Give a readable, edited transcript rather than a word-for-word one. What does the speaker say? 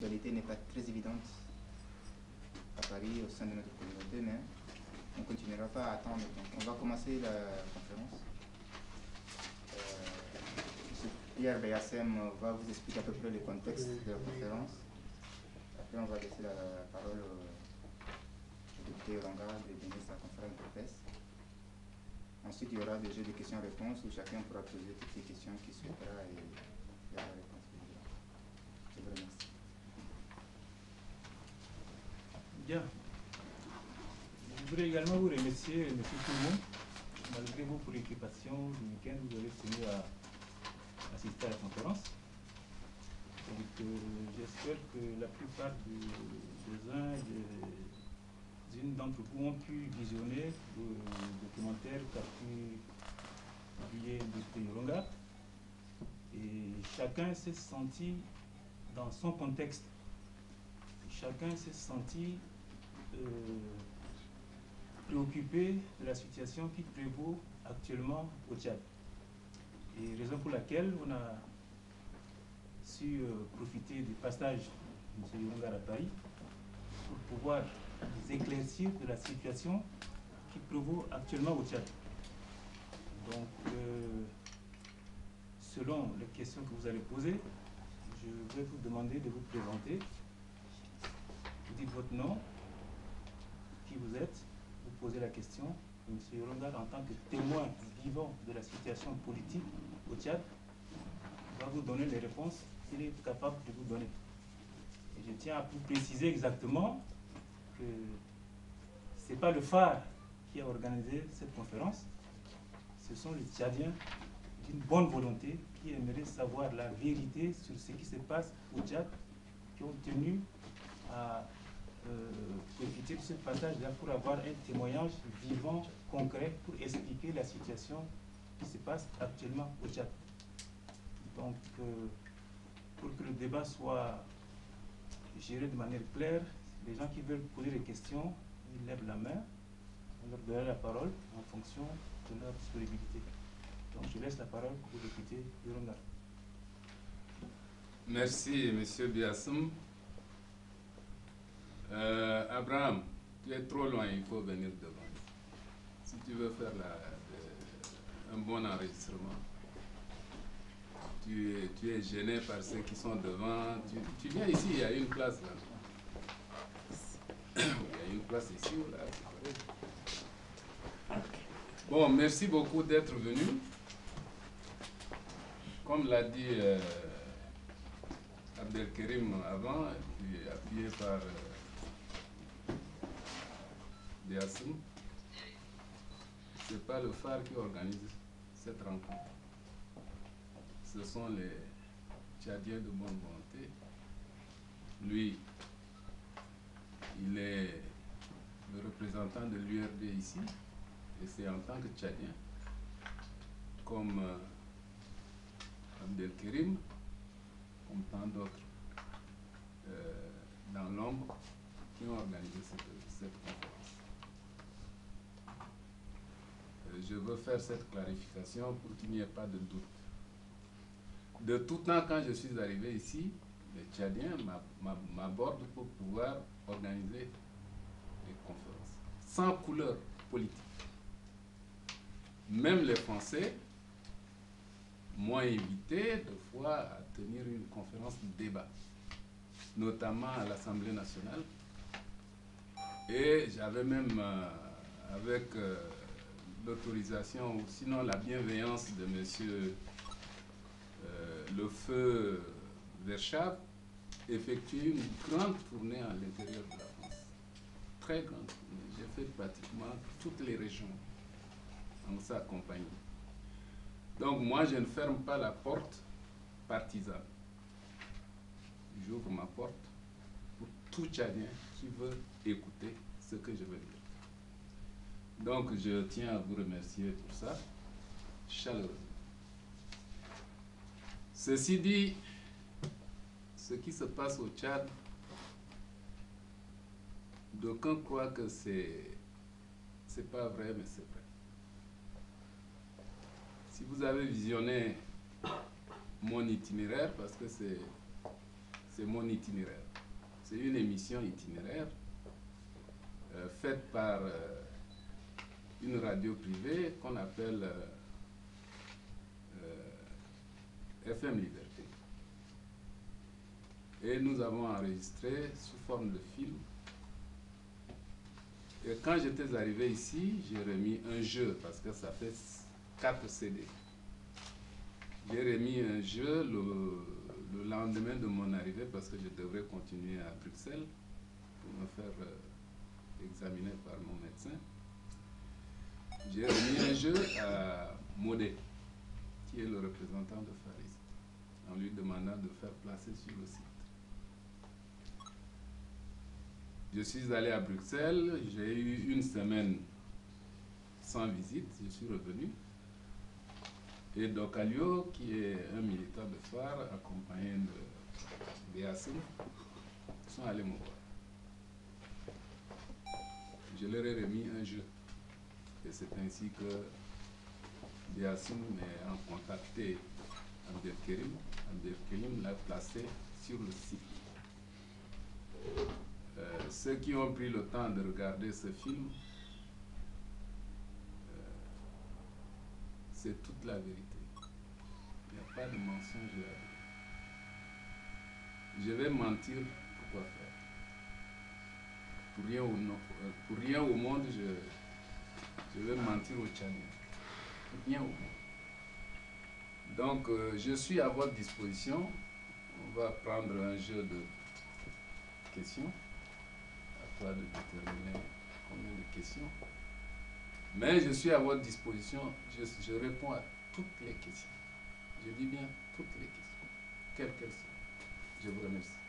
l'actualité n'est pas très évidente à Paris au sein de notre communauté, mais on ne continuera pas à attendre. Donc on va commencer la conférence. M. Pierre Beyassem va vous expliquer à peu près le contexte de la conférence. Après, on va laisser la parole au député Olanga de donner sa conférence de presse. Ensuite, il y aura des jeux de questions-réponses où chacun pourra poser toutes les questions qu'il souhaitera et il y aura la réponse. Je vous remercie. Bien. Je voudrais également vous remercier, M. Toulmont, malgré vos préoccupations du week-end, vous avez tenu à assister à la conférence. Donc, j'espère que la plupart des uns et des unes d'entre vous ont pu visionner le documentaire qu'a pu publier le député Yoronga. Et chacun s'est senti dans son contexte. Chacun s'est senti préoccupé de la situation qui prévaut actuellement au Tchad. Et raison pour laquelle on a su profiter du passage de M. Yoronga à Paris pour pouvoir nous éclaircir de la situation qui prévaut actuellement au Tchad. Donc, selon les questions que vous allez poser, je vais vous demander de vous présenter. Vous dites votre nom, qui vous êtes, vous posez la question. M. Yoronga, en tant que témoin vivant de la situation politique au Tchad, va vous donner les réponses qu'il est capable de vous donner. Et je tiens à vous préciser exactement que ce n'est pas le phare qui a organisé cette conférence, ce sont les Tchadiens d'une bonne volonté qui aimeraient savoir la vérité sur ce qui se passe au Tchad, qui ont tenu à profiter de ce passage-là pour avoir un témoignage vivant, concret, pour expliquer la situation qui se passe actuellement au Tchad. Donc, pour que le débat soit géré de manière claire, les gens qui veulent poser des questions, ils lèvent la main, on leur donnera la parole en fonction de leur disponibilité. Donc, je laisse la parole au député Yoronga. Merci, M. Biassoum. Abraham, tu es trop loin, il faut venir devant. Si tu veux faire un bon enregistrement, tu es gêné par ceux qui sont devant. Tu viens ici, il y a une place là. Il y a une place ici ou là. Bon, merci beaucoup d'être venu. Comme l'a dit Abdelkerim avant, puis appuyé par Biassoum, ce n'est pas le phare qui organise cette rencontre. Ce sont les Tchadiens de bonne volonté. Lui, il est le représentant de l'URD ici, et c'est en tant que Tchadien, comme Abdelkerim, comme tant d'autres dans l'ombre, qui ont organisé cette conférence. Je veux faire cette clarification pour qu'il n'y ait pas de doute. De tout temps, quand je suis arrivé ici, les Tchadiens m'abordent pour pouvoir organiser des conférences, sans couleur politique. Même les Français m'ont invité deux fois à tenir une conférence de débat, notamment à l'Assemblée nationale. Et j'avais même, avec l'autorisation, ou sinon la bienveillance de monsieur le feu Verschav, effectué une grande tournée à l'intérieur de la France. Très grande tournée. J'ai fait pratiquement toutes les régions en sa compagnie. Donc moi, je ne ferme pas la porte partisane. J'ouvre ma porte pour tout Tchadien qui veut écouter ce que je veux dire. Donc je tiens à vous remercier pour ça, chaleureusement. Ceci dit, ce qui se passe au Tchad, d'aucuns croient que c'est pas vrai, mais c'est vrai. Si vous avez visionné mon itinéraire, parce que c'est mon itinéraire. C'est une émission itinéraire faite par une radio privée qu'on appelle FM Liberté. Et nous avons enregistré sous forme de film. Et quand j'étais arrivé ici, j'ai remis un jeu, parce que ça fait 4 CD. J'ai remis un jeu le lendemain de mon arrivée, parce que je devrais continuer à Bruxelles pour me faire examiner par mon médecin. J'ai remis un jeu à Modé, qui est le représentant de Faris, en lui demandant de faire placer sur le site. Je suis allé à Bruxelles, j'ai eu une semaine sans visite, je suis revenu. Et Docalio, qui est un militant de phare, accompagné de Béassine, sont allés me voir. Je leur ai remis un jeu. Et c'est ainsi que Béassine m'a contacté Abdelkerim. Abdelkerim l'a placé sur le site. Ceux qui ont pris le temps de regarder ce film, c'est toute la vérité. Il n'y a pas de mensonge là-dedans. Je vais mentir, pourquoi faire? Pour rien au monde, je vais mentir au Tchadien. Pour rien au monde. Donc, je suis à votre disposition. On va prendre un jeu de questions. À toi de déterminer combien de questions. Mais je suis à votre disposition. Je réponds à toutes les questions. Je dis bien toutes les questions, quelles qu'elles soient. Je vous remercie.